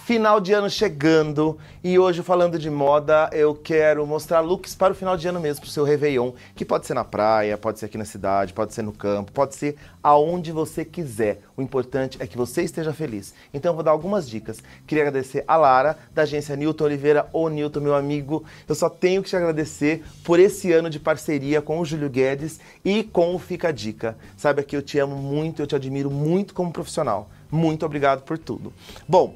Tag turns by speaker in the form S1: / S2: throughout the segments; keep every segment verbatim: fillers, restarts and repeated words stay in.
S1: Final de ano chegando e hoje, falando de moda, eu quero mostrar looks para o final de ano mesmo, para o seu Réveillon, que pode ser na praia, pode ser aqui na cidade, pode ser no campo, pode ser aonde você quiser. O importante é que você esteja feliz. Então eu vou dar algumas dicas. Queria agradecer a Lara, da agência Newton Oliveira. Ô Newton, meu amigo, eu só tenho que te agradecer por esse ano de parceria com o Júlio Guedes e com o Fica a Dica. Saiba que eu te amo muito, eu te admiro muito como profissional. Muito obrigado por tudo. Bom,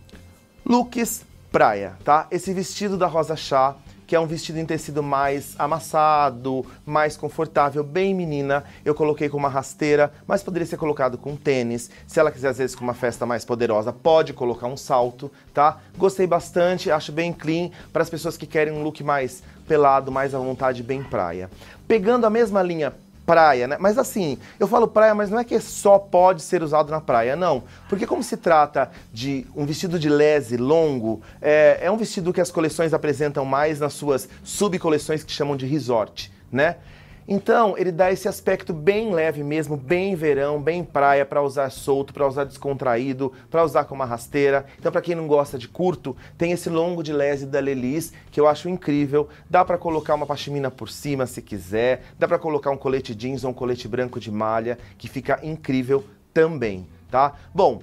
S1: looks praia, tá? Esse vestido da Rosa Chá, que é um vestido em tecido mais amassado, mais confortável, bem menina. Eu coloquei com uma rasteira, mas poderia ser colocado com tênis. Se ela quiser, às vezes, com uma festa mais poderosa, pode colocar um salto, tá? Gostei bastante, acho bem clean para as pessoas que querem um look mais pelado, mais à vontade, bem praia. Pegando a mesma linha praia, né? Mas assim, eu falo praia, mas não é que só pode ser usado na praia, não. Porque como se trata de um vestido de lese longo, é, é um vestido que as coleções apresentam mais nas suas subcoleções que chamam de resort, né? Então, ele dá esse aspecto bem leve mesmo, bem verão, bem praia, para usar solto, para usar descontraído, para usar com uma rasteira. Então, para quem não gosta de curto, tem esse longo de lese da Lelis, que eu acho incrível. Dá para colocar uma pashmina por cima, se quiser. Dá para colocar um colete jeans ou um colete branco de malha, que fica incrível também, tá? Bom,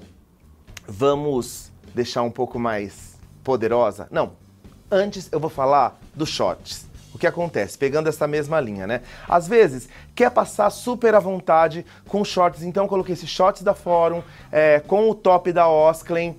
S1: vamos deixar um pouco mais poderosa? Não, antes eu vou falar dos shorts. O que acontece? Pegando essa mesma linha, né? Às vezes, quer passar super à vontade com shorts, então eu coloquei esses shorts da Fórum, é, com o top da Osklen,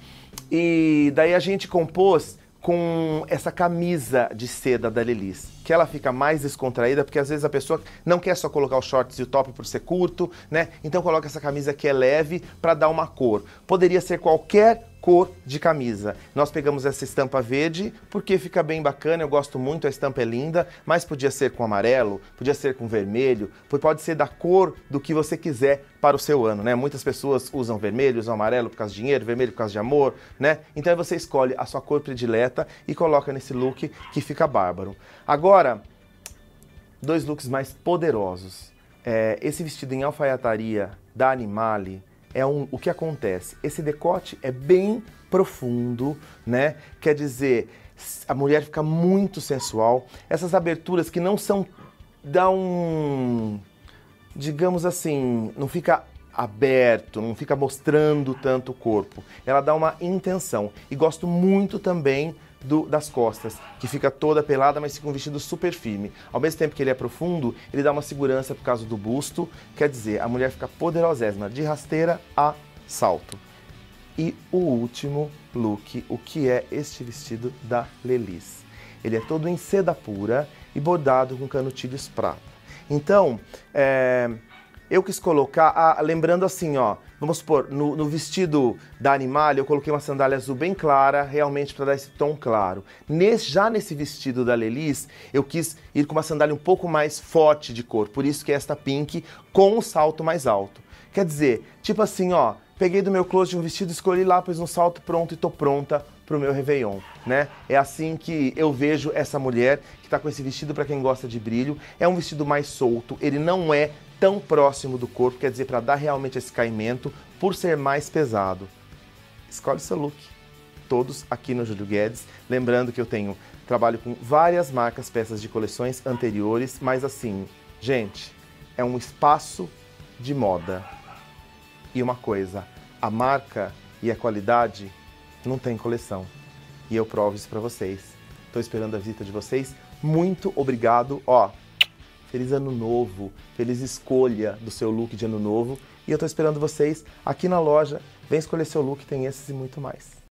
S1: e daí a gente compôs com essa camisa de seda da Lelis, que ela fica mais descontraída, porque às vezes a pessoa não quer só colocar os shorts e o top por ser curto, né? Então coloca essa camisa que é leve para dar uma cor. Poderia ser qualquer cor de camisa. Nós pegamos essa estampa verde porque fica bem bacana, eu gosto muito, a estampa é linda, mas podia ser com amarelo, podia ser com vermelho, pode ser da cor do que você quiser para o seu ano, né? Muitas pessoas usam vermelho, usam amarelo por causa de dinheiro, vermelho por causa de amor, né? Então aí você escolhe a sua cor predileta e coloca nesse look que fica bárbaro. Agora, dois looks mais poderosos. É, esse vestido em alfaiataria da Animale, é um, o que acontece? Esse decote é bem profundo, né? Quer dizer, a mulher fica muito sensual. Essas aberturas que não são, dão, digamos assim, não fica aberto, não fica mostrando tanto o corpo. Ela dá uma intenção. E gosto muito também Do, das costas, que fica toda pelada, mas fica um vestido super firme. Ao mesmo tempo que ele é profundo, ele dá uma segurança por causa do busto, quer dizer, a mulher fica poderosésima, de rasteira a salto. E o último look, o que é este vestido da Lelis? Ele é todo em seda pura e bordado com canutilhos prata. Então, é... eu quis colocar, ah, lembrando assim, ó, vamos supor, no, no vestido da Animale eu coloquei uma sandália azul bem clara, realmente para dar esse tom claro. Nesse, já nesse vestido da Lelis, eu quis ir com uma sandália um pouco mais forte de cor, por isso que é esta pink com um salto mais alto. Quer dizer, tipo assim, ó, peguei do meu closet um vestido, escolhi lá, pus um salto pronto e tô pronta pro meu Réveillon, né? É assim que eu vejo essa mulher que tá com esse vestido, para quem gosta de brilho. É um vestido mais solto, ele não é tão próximo do corpo, quer dizer, para dar realmente esse caimento, por ser mais pesado. Escolhe seu look. Todos aqui no Júlio Guedes. Lembrando que eu tenho, trabalho com várias marcas, peças de coleções anteriores, mas assim, gente, é um espaço de moda. E uma coisa, a marca e a qualidade não tem coleção. E eu provo isso para vocês. Estou esperando a visita de vocês. Muito obrigado. Ó, feliz ano novo, feliz escolha do seu look de ano novo. E eu tô esperando vocês aqui na loja. Vem escolher seu look, tem esses e muito mais.